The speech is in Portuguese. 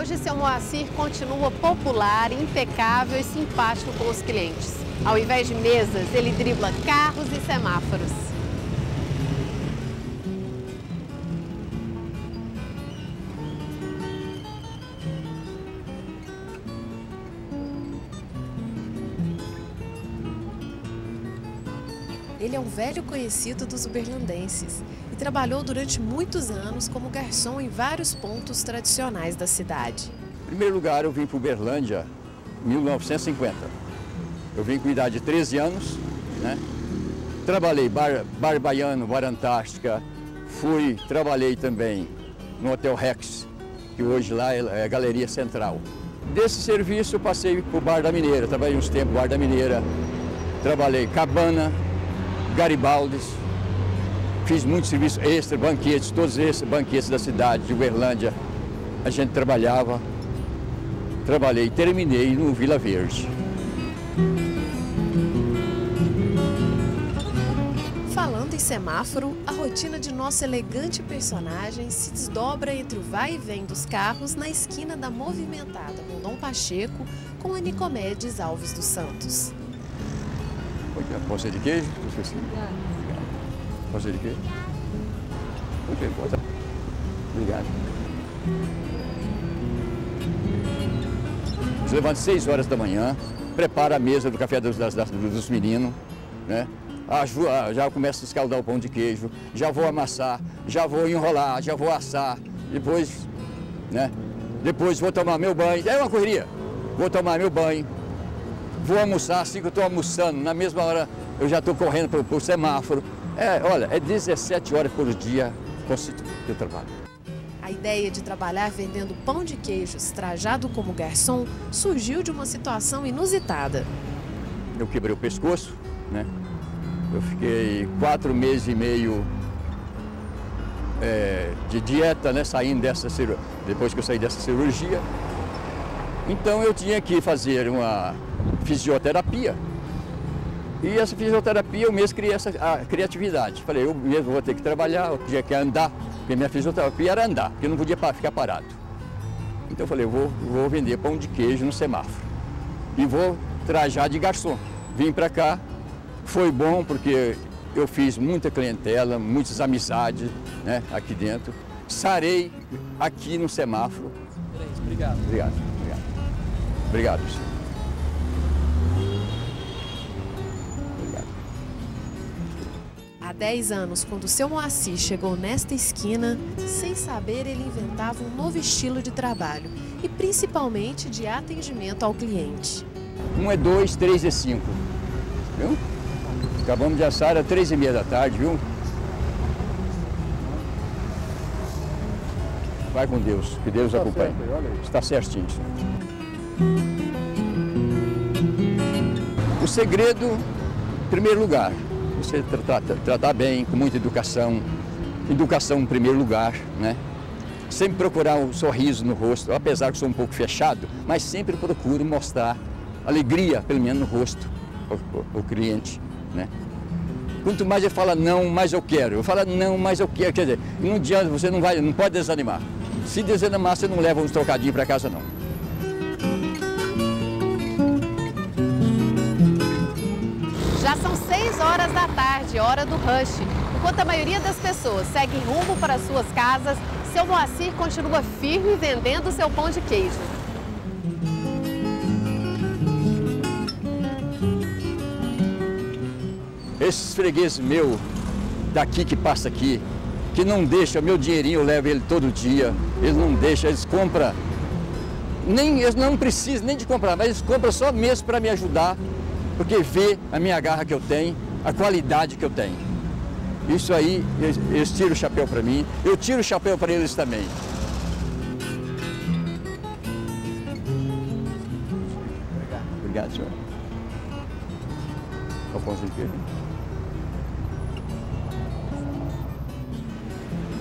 Hoje, seu Moacir continua popular, impecável e simpático com os clientes. Ao invés de mesas, ele dribla carros e semáforos. Ele é um velho conhecido dos uberlandenses e trabalhou durante muitos anos como garçom em vários pontos tradicionais da cidade. Em primeiro lugar, eu vim para Uberlândia em 1950. Eu vim com idade de 13 anos, né? Trabalhei Bar Baiano, Bar Antártica, trabalhei também no Hotel Rex, que hoje lá é a Galeria Central. Desse serviço eu passei para o Bar da Mineira, trabalhei uns tempos no Bar da Mineira, trabalhei Cabana, Garibaldes, fiz muito serviço extra, banquetes, todos esses banquetes da cidade de Uberlândia, a gente trabalhava, trabalhei e terminei no Vila Verde. Falando em semáforo, a rotina de nosso elegante personagem se desdobra entre o vai e vem dos carros na esquina da movimentada Rondon Pacheco com a Nicomedes Alves dos Santos. Pode ser de queijo? Esqueci. Pode ser de queijo? Ok, pode. Obrigado. Você levanta às 6 horas da manhã, prepara a mesa do café dos meninos, né? Já começo a escaldar o pão de queijo, já vou amassar, já vou enrolar, já vou assar, depois, né? Depois vou tomar meu banho, é uma correria. Vou tomar meu banho, vou almoçar, assim que eu estou almoçando, na mesma hora eu já estou correndo para o semáforo. Olha, é 17 horas por dia que eu trabalho. A ideia de trabalhar vendendo pão de queijos trajado como garçom surgiu de uma situação inusitada. Eu quebrei o pescoço, né? Eu fiquei 4 meses e meio de dieta, né? Saindo depois que eu saí dessa cirurgia. Então eu tinha que fazer uma fisioterapia. E essa fisioterapia eu mesmo criei essa criatividade. Falei, eu mesmo vou ter que trabalhar, eu tinha que andar, porque minha fisioterapia era andar, porque eu não podia ficar parado. Então eu falei, eu vou vender pão de queijo no semáforo. E vou trajar de garçom. Vim para cá, foi bom porque eu fiz muita clientela, muitas amizades, né, aqui dentro. Sarei aqui no semáforo. Obrigado. Obrigado. Obrigado, senhor. Obrigado. Há 10 anos, quando o seu Moacir chegou nesta esquina, sem saber, ele inventava um novo estilo de trabalho e principalmente de atendimento ao cliente. 1 é 2, 3 é 5. Viu? Acabamos de assar às 3h30 da tarde, viu? Vai com Deus, que Deus acompanhe. Está certinho, senhor. O segredo, em primeiro lugar, você tratar bem, com muita educação. Educação em primeiro lugar, né? Sempre procurar um sorriso no rosto, apesar que sou um pouco fechado, mas sempre procuro mostrar alegria, pelo menos no rosto, ao cliente, né? Quanto mais ele fala não, mais eu quero. Eu falo não, mais eu quero. Quer dizer, não adianta, você não pode desanimar. Se desanimar, você não leva uns trocadinhos para casa, não. Já são 6 horas da tarde, hora do rush. Enquanto a maioria das pessoas segue rumo para suas casas, seu Moacir continua firme vendendo seu pão de queijo. Esses fregueses meu daqui que passa aqui, que não deixa, meu dinheirinho eu levo ele todo dia, eles não deixam, eles compram, eles não precisam nem de comprar, mas eles compram só mesmo para me ajudar, porque vê a minha garra que eu tenho, a qualidade que eu tenho. Isso aí, eles tiram o chapéu para mim, eu tiro o chapéu para eles também. Obrigado, senhor. Qual pãozinho de queijo?